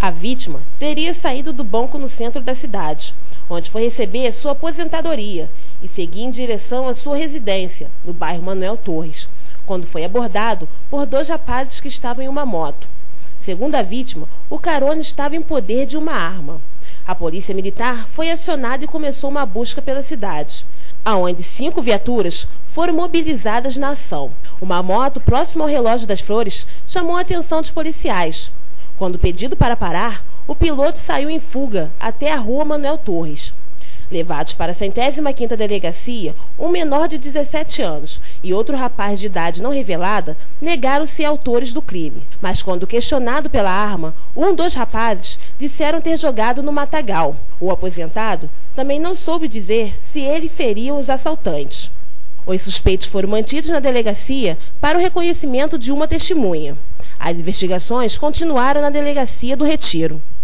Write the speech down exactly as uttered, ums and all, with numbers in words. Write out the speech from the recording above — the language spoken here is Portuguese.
A vítima teria saído do banco no centro da cidade, onde foi receber sua aposentadoria e seguir em direção à sua residência, no bairro Manuel Torres, quando foi abordado por dois rapazes que estavam em uma moto. Segundo a vítima, o carona estava em poder de uma arma. A polícia militar foi acionada e começou uma busca pela cidade, aonde cinco viaturas foram mobilizadas na ação. Uma moto próxima ao relógio das Flores chamou a atenção dos policiais. Quando pedido para parar, o piloto saiu em fuga até a rua Manuel Torres. Levados para a centésima quinta delegacia, um menor de dezessete anos e outro rapaz de idade não revelada negaram-se autores do crime. Mas quando questionado pela arma, um dos rapazes disseram ter jogado no matagal. O aposentado também não soube dizer se eles seriam os assaltantes. Os suspeitos foram mantidos na delegacia para o reconhecimento de uma testemunha. As investigações continuaram na delegacia do Retiro.